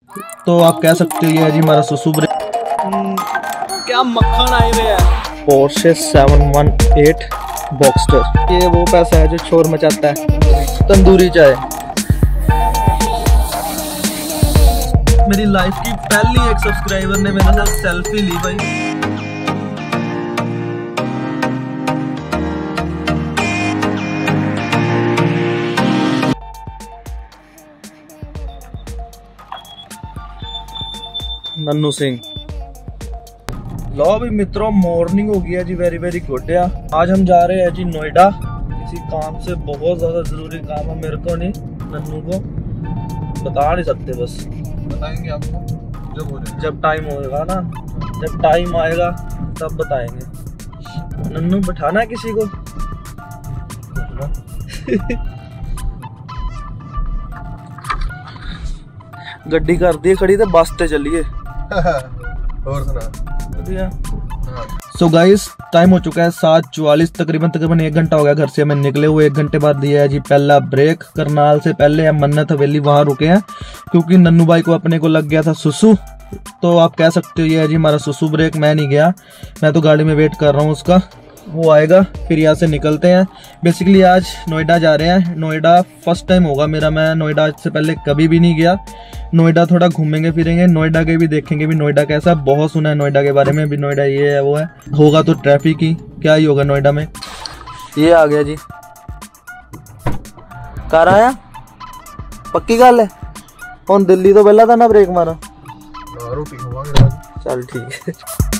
तो आप कह सकते हो ये है जी हमारा सुसु ब्रेक। क्या मक्खन आए हुए है। पोर्शे 718 बॉक्सटर, ये वो पैसा है जो शोर मचाता है। तंदूरी चाय, मेरी लाइफ की पहली एक सब्सक्राइबर ने मेरे साथ सेल्फी ली भाई। नन्नू सिंह। लो भी मित्रों, मॉर्निंग हो गया जी, वेरी वेरी गुड या। आज हम जा रहे हैं जी नोएडा, किसी काम से, बहुत ज्यादा जरूरी काम है मेरे को नहीं, नन्नू को बता नहीं सकते, बस बताएंगे आपको जब टाइम होगा ना, जब टाइम आएगा तब बताएंगे। नन्नू बैठाना है किसी को। गड्डी कर दी खड़ी तो बस ते चलिए। और सुना। सो गाइस, टाइम हो चुका है 7:44, तकरीबन 1 घंटा हो गया घर से हमें निकले हुए। 1 घंटे बाद दिया है जी पहला ब्रेक। करनाल से पहले हम मन्नत हवेली वहां रुके हैं क्योंकि नन्नू भाई को अपने को लग गया था सुसु। तो आप कह सकते हो ये है जी हमारा सुसु ब्रेक। मैं नहीं गया, मैं तो गाड़ी में वेट कर रहा हूँ उसका, वो आएगा फिर यहाँ से निकलते हैं। बेसिकली आज नोएडा जा रहे हैं। नोएडा फर्स्ट टाइम होगा मेरा, मैं नोएडा आज से पहले कभी भी नहीं गया। नोएडा थोड़ा घूमेंगे फिरेंगे, नोएडा के भी देखेंगे भी नोएडा कैसा। बहुत सुना है नोएडा के बारे में भी, नोएडा ये है वो है। होगा तो ट्रैफिक ही, क्या ही होगा नोएडा में। ये आ गया जी, कार आया, पक्की गल है। और दिल्ली तो पहला था ना ब्रेक मारा, चल ठीक है।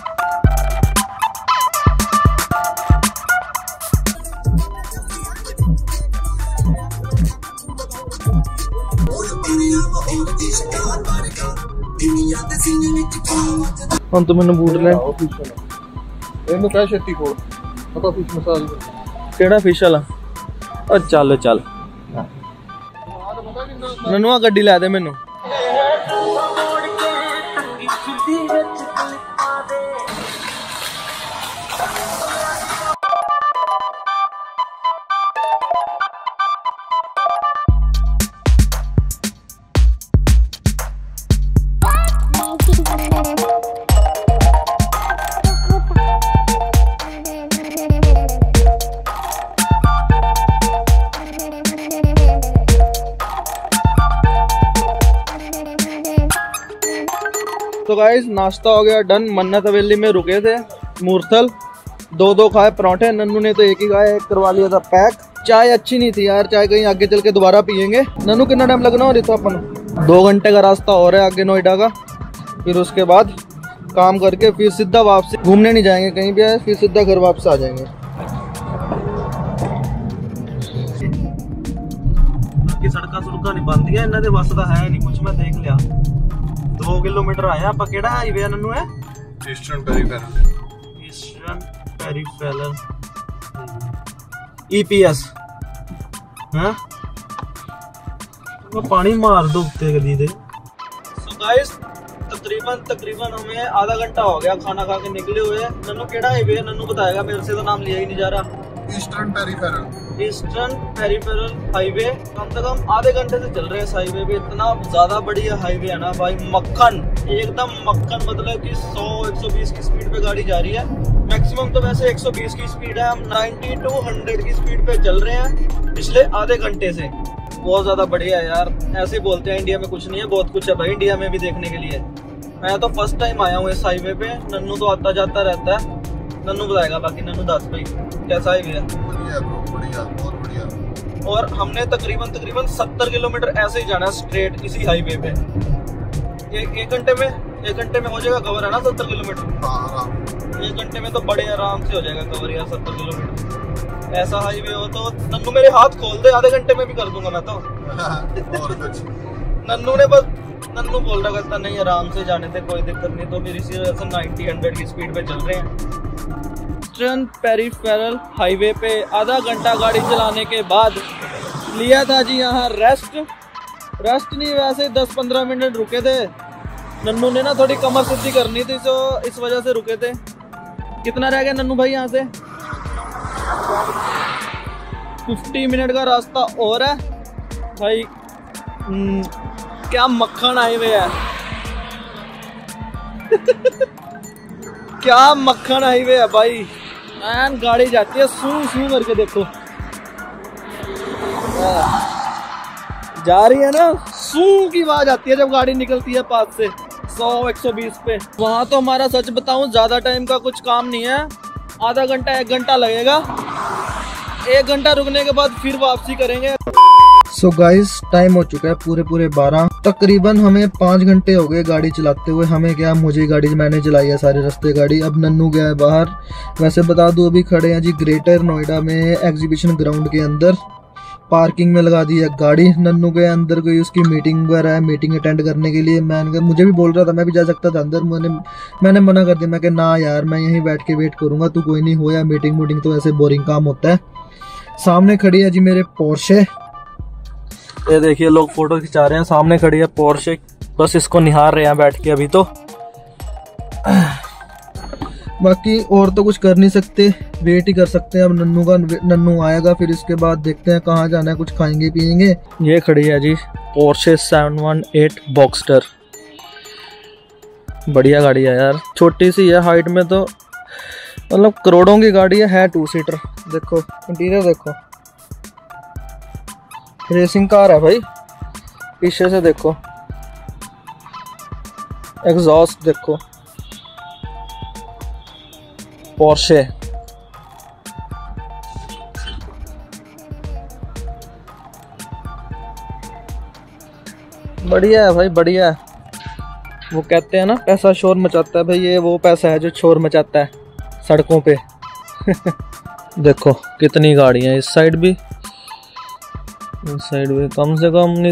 ਹੁਣ ਤੂੰ ਮੈਨੂੰ ਬੂਟ ਲੈ, ਇਹਨੂੰ ਕਹਿ ਛੇਤੀ ਕੋਲ ਆਪਾਂ ਫਿਸ਼ ਮਸਾਜ ਕਿਹੜਾ ਫਿਸ਼ ਵਾਲਾ। ਉਹ ਚੱਲ ਚੱਲ ਮੈਨੂੰ ਆ ਗੱਡੀ ਲੈ ਦੇ ਮੈਨੂੰ। तो गाइस, नाश्ता हो गया डन। मन्नत हवेली में रुके थे, मूर्थल 2 खाए पराठे। नन्नू ने तो एक ही खाया, एक करवा लिया था पैक। चाय अच्छी नहीं थी यार, चाय कहीं आगे चल के दोबारा पियेंगे। नन्नू कितना टाइम लगना हो रही था अपन, 2 घंटे का रास्ता और है आगे नोएडा का। फिर उसके बाद काम करके फिर सीधा वापसी, घूमने नहीं जाएंगे कहीं भी, फिर सीधा घर वापस आ जाएंगे। सड़का सुड़का नहीं बंद गया इन्होंने, बस का है नहीं कुछ, मैं देख लिया। 2 किलोमीटर आया आप। केड़ा हाईवे है नन्नू है? Eastern peripheral. Eastern peripheral EPS. हां, वो पानी मार दो उत्ते गली दे। सो गाइस, तकरीबन हमें आधा घंटा हो गया खाना खा के निकले हुए। नन्नू केड़ा हाईवे है? नन्नू बताएगा, मेरे से तो नाम लिया ही नहीं जा रहा। Eastern peripheral highway. कम से कम आधे घंटे से चल रहे हैं इस हाईवे पे। इतना ज्यादा बढ़िया हाईवे है ना भाई, मक्खन, एकदम मक्खन। मतलब कि 100-120 की स्पीड पे गाड़ी जा रही है। मैक्सिमम तो वैसे 120 की स्पीड है, हम 90 to 100 की स्पीड पे चल रहे हैं पिछले आधे घंटे से। बहुत ज्यादा बढ़िया है यार। ऐसे बोलते हैं इंडिया में कुछ नहीं है, बहुत कुछ है भाई इंडिया में भी देखने के लिए। मैं तो फर्स्ट टाइम आया हूँ इस हाईवे पे। नन्नू तो आता जाता रहता है, नन्नू बताएगा। बाकी नन्नू दास भाई कैसा हाईवे है? बढ़िया, बहुत बढ़िया। और हमने तकरीबन 70 किलोमीटर ऐसे ही जाना है स्ट्रेट इसी हाईवे पे। एक घंटे में हो जाएगा कवर, है ना 70 किलोमीटर। 1 घंटे में तो बड़े आराम से हो जाएगा कवर यार 70 किलोमीटर। ऐसा हाईवे हो तो नन्नू मेरे हाथ खोल दे, आधे घंटे में भी कर दूंगा मैं तो। नन्नू बोल रहा था नहीं आराम से जाने थे, कोई दिक्कत नहीं। तो फिर इसी वजह से 90-100 की स्पीड पे चल रहे हैं। ईस्टर्न पेरिफेरल हाईवे पे आधा घंटा गाड़ी चलाने के बाद लिया था जी यहाँ रेस्ट नहीं, वैसे 10-15 मिनट रुके थे। नन्नू ने ना थोड़ी कमर सिद्धि करनी थी, तो इस वजह से रुके थे। कितना रह गया नन्नू भाई यहाँ से? 50 मिनट का रास्ता और है भाई। क्या मक्खन आए हुए है। क्या मक्खन हाईवे है भाई। मैन गाड़ी जाती है सू सू करके, देखो जा रही है ना, सू की आवाज आती है जब गाड़ी निकलती है पास से 100-120 पे। वहां तो हमारा सच बताऊं ज्यादा टाइम का कुछ काम नहीं है, आधा घंटा 1 घंटा लगेगा। 1 घंटा रुकने के बाद फिर वापसी करेंगे। सो गाइस टाइम हो चुका है पूरे 12, तकरीबन हमें 5 घंटे हो गए गाड़ी चलाते हुए। हमें क्या, मुझे गाड़ी मैंने चलाई है सारे रास्ते गाड़ी। अब नन्नू गया है बाहर। वैसे बता दूं अभी खड़े हैं जी ग्रेटर नोएडा में एग्जीबिशन ग्राउंड के अंदर, पार्किंग में लगा दी है गाड़ी। नन्नू गया अंदर, कोई उसकी मीटिंग वगैरह है, मीटिंग अटेंड करने के लिए। मुझे भी बोल रहा था, मैं भी जा सकता था अंदर, मैंने मना कर दिया। मैं कहा ना यार, मैं यहीं बैठ के वेट करूंगा, तू कोई नहीं हो या मीटिंग तो ऐसे बोरिंग काम होता है। सामने खड़ी है जी मेरे पोर्शे, ये देखिए लोग फोटो खिंचा रहे हैं। सामने खड़ी है पोर्शे, बस इसको निहार रहे हैं बैठ के अभी तो। बाकी और तो कुछ कर नहीं सकते, वेट ही कर सकते हैं अब नन्नू आएगा, फिर इसके बाद देखते हैं कहाँ जाना है, कुछ खाएंगे पियेंगे। ये खड़ी है जी पोर्शे 718 बॉक्सटर, बढ़िया गाड़ी है यार। छोटी सी है हाइट में तो, मतलब करोड़ों की गाड़ी है 2 सीटर। देखो इंटीरियर देखो, रेसिंग कार है भाई। पीछे से देखो, एग्जॉस्ट देखो, पोर्शे। बढ़िया है भाई, बढ़िया है। वो कहते हैं ना पैसा शोर मचाता है, भाई ये वो पैसा है जो शोर मचाता है सड़कों पे। देखो कितनी गाड़ियां हैं, इस साइड भी, इस साइड भी। कम से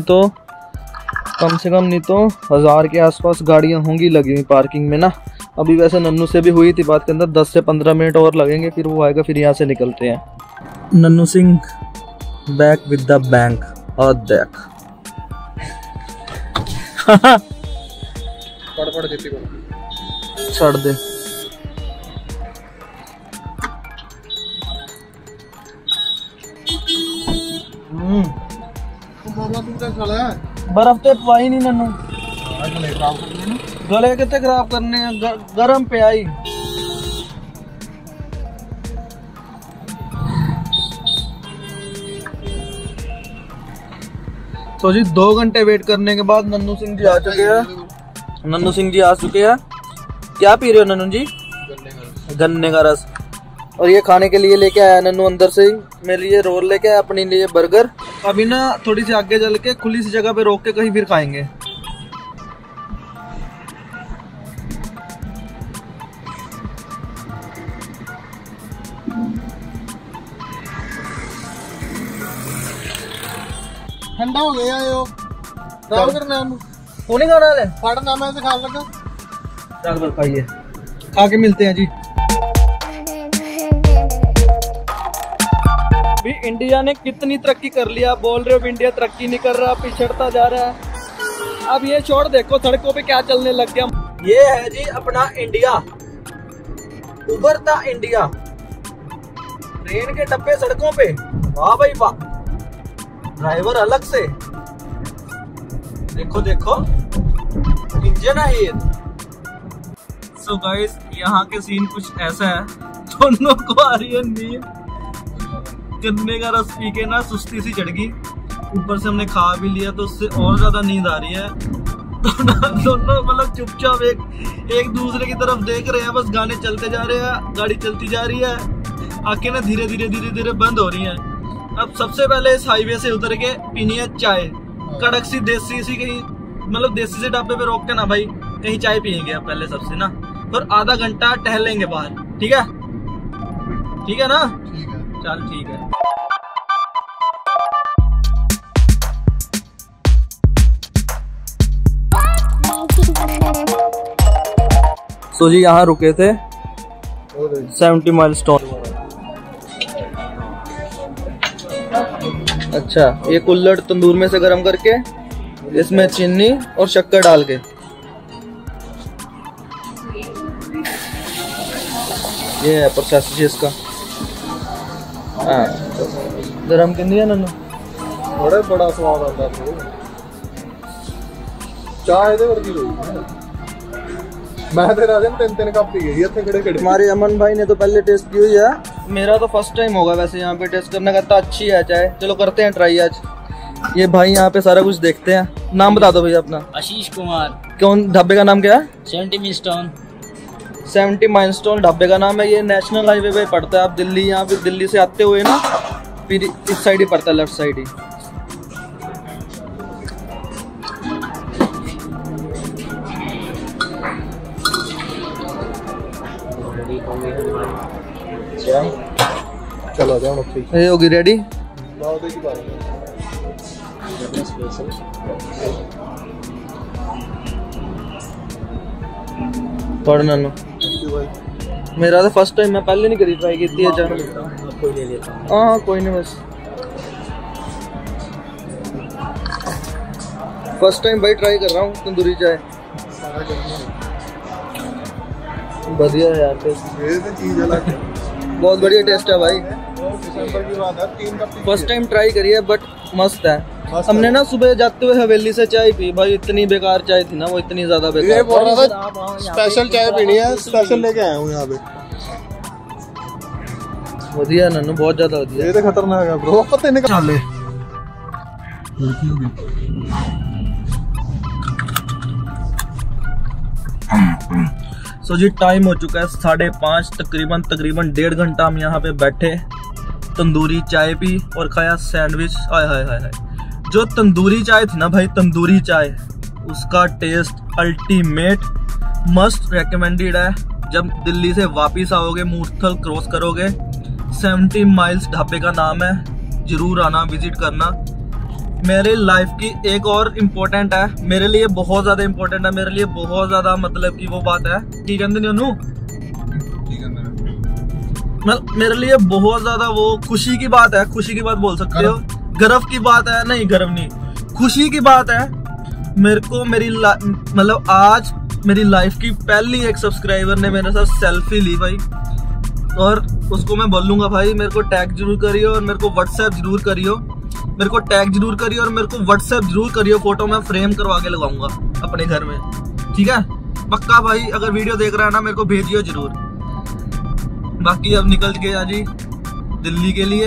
कम नहीं तो 1000 के आसपास गाड़ियां होंगी लगी हुई पार्किंग में ना। अभी वैसे नन्नू से भी हुई थी बात के अंदर, 10 से 15 मिनट और लगेंगे, फिर वो आएगा, फिर यहाँ से निकलते हैं। Nannu Singh back with the bank. और देख पड़ देती छोड़ दे। बर्फ तो पाई नहीं नन्नू, गले कितने खराब करने हैं, गरम पे आई। तो जी 2 घंटे वेट करने के बाद नन्नू सिंह जी आ चुके हैं। क्या पी रहे हो नन्नू जी? गन्ने का रस। और ये खाने के लिए लेके आया नन्नू अंदर से मेरे लिए रोल लेके आया, अपने लिए बर्गर। अभी ना थोड़ी सी आगे चल के खुली सी जगह पे रोक के कहीं फिर खाएंगे। ठंडा हो गया यो राव करना है, वो नहीं खाना है, पढ़ना मैं से खा लगा। चल बस खाइए, खा के मिलते हैं जी। अभी इंडिया ने कितनी तरक्की कर लिया, बोल रहे हो इंडिया तरक्की नहीं कर रहा, पिछड़ता जा रहा है। अब ये छोड़, देखो सड़कों पे क्या चलने लग गया। ये है जी अपना इंडिया, उभरता इंडिया। ट्रेन के डब्बे सड़कों पे, वाह भाई वाह, ड्राइवर अलग से। देखो देखो इंजन है ये। सो गाइस यहाँ के सीन कुछ ऐसा है, दोनों को आ रही है नींद। गन्ने का रस पी के ना सुस्ती सी चढ़ गई, ऊपर से हमने खा भी लिया तो उससे और ज्यादा नींद आ रही है। दोनों मतलब चुपचाप एक दूसरे की तरफ देख रहे हैं, बस गाने चलते जा रहे हैं, गाड़ी चलती जा रही है, आंखें ना धीरे धीरे बंद हो रही हैं। अब सबसे पहले इस हाईवे से उतर के पीनी है चाय, कड़क सी देसी सी, कहीं मतलब देसी से ढाबे पे रोक के ना भाई कहीं चाय पियेंगे अब पहले सबसे ना, और आधा घंटा टहलेंगे बाहर। ठीक है ना? ठीक है। चल ठीक है। तो जी यहाँ रुके थे 70 माइलस्टोन। अच्छा, ये कुल्हड़ तंदूर में से गर्म करके इसमें चीनी और शक्कर डाल के, ये है प्रोसेस इसका। हाँ गरम कर दिया नन्नू, बड़ा स्वाद आता है। चाय दे वर्गी होई मैं ते राजन 3-3 कप पी गई इतने खड़े हमारे अमन भाई ने तो पहले टेस्ट की हुई है, मेरा तो फर्स्ट टाइम होगा वैसे यहाँ पे टेस्ट करने का। तो अच्छी है चाय, चलो करते हैं ट्राई आज। ये भाई यहाँ पे सारा कुछ देखते हैं। नाम बता दो भैया अपना। आशीष कुमार। कौन ढाबे का नाम क्या है? 70 माइलस्टोन। 70 माइलस्टोन ढाबे का नाम है। ये नेशनल हाईवे पे पड़ता है। आप दिल्ली, यहाँ पे दिल्ली से आते हुए ना फिर इस साइड ही पड़ता है, लेफ्ट साइड ही। चलो जाओ ठीक ये होगी रेडी। पढ़ना नो मेरा तो फर्स्ट टाइम, मैं पहले नहीं करी ट्राई की थी। कोई ले लेता हूं। हाँ कोई नहीं, बस फर्स्ट टाइम भाई ट्राई कर रहा हूँ तंदूरी चाय। बढ़िया है यार टेस्ट, ये तो चीज अलग है। बहुत बढ़िया टेस्ट है भाई। दिसंबर की बात है, 3 कप फर्स्ट टाइम ट्राई करी है बट मस्त है। हमने ना सुबह जाते हुए हवेली से चाय पी भाई, इतनी बेकार चाय थी ना वो, इतनी ज्यादा ये बेकार। बोल रहा था स्पेशल चाय पीनी है, स्पेशल लेके आया हूँ यहाँ पे। बढ़िया नन्नू, बहुत ज्यादा बढ़िया। ये तो खतरनाक है ब्रो, पता नहीं कहाँ ले। सो जी टाइम हो चुका है 5:30, तकरीबन 1.5 घंटा हम यहाँ पे बैठे, तंदूरी चाय पी और खाया सैंडविच। हाय हाय हाय हाय, जो तंदूरी चाय थी ना भाई, तंदूरी चाय, उसका टेस्ट अल्टीमेट, मस्ट रेकमेंडेड है। जब दिल्ली से वापस आओगे, मूर्थल क्रॉस करोगे, 70 माइल्स ढाबे का नाम है, जरूर आना, विजिट करना। मेरे लाइफ की एक और इम्पोर्टेंट है, मेरे लिए बहुत ज्यादा इम्पोर्टेंट है, मेरे लिए बहुत ज्यादा मतलब की वो बात है, ठीक है नु, मेरे लिए बहुत ज्यादा वो खुशी की बात है, खुशी की बात बोल सकते हो, गर्व की बात है, नहीं गर्व नहीं, खुशी की बात है। मेरे को मेरी मतलब आज मेरी लाइफ की पहली एक सब्सक्राइबर ने मेरे साथ सेल्फी ली भाई, और उसको मैं बोलूंगा भाई मेरे को टैग जरूर करियो और मेरे को व्हाट्सएप जरूर करियो, मेरे को टैग जरूर करियो और मेरे को व्हाट्सएप जरूर करियो। फोटो मैं फ्रेम करवा के लगाऊंगा अपने घर में, ठीक है पक्का भाई। अगर वीडियो देख रहा है ना, मेरे को भेजियो जरूर। बाकी अब निकल गया जी दिल्ली के लिए,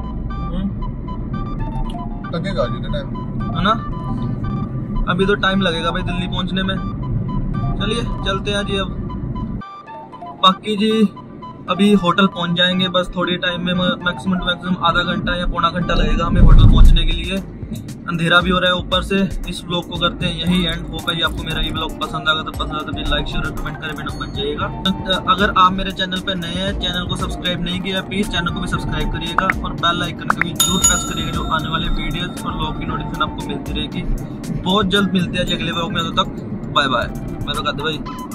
लगेगा जी टाइम, है ना, अभी तो टाइम लगेगा भाई दिल्ली पहुंचने में। चलिए चलते हैं जी अब। बाकी जी अभी होटल पहुंच जाएंगे, बस थोड़ी टाइम में, मैक्सिमम आधा घंटा या पौना घंटा लगेगा हमें होटल पहुंचने के लिए। अंधेरा भी हो रहा है ऊपर से। इस व्लॉग को करते हैं यही एंड। होप है आपको मेरा ये व्लॉग पसंद आएगा, तो पसंद आता है लाइक शेयर और कमेंट करे बिना बच जाइएगा। अगर आप मेरे चैनल पर नए हैं, चैनल को सब्सक्राइब नहीं किया, प्लीज चैनल को भी सब्सक्राइब करिएगा और बेल आइकन को भी जरूर प्रेस करिएगा, जो आने वाले वीडियोस और व्लॉग की नोटिफिकेशन आपको मिलती रहेगी। बहुत जल्द मिलते हैं अगले व्लॉग में, तब तक बाय बाय। मैं तो कहते भाई।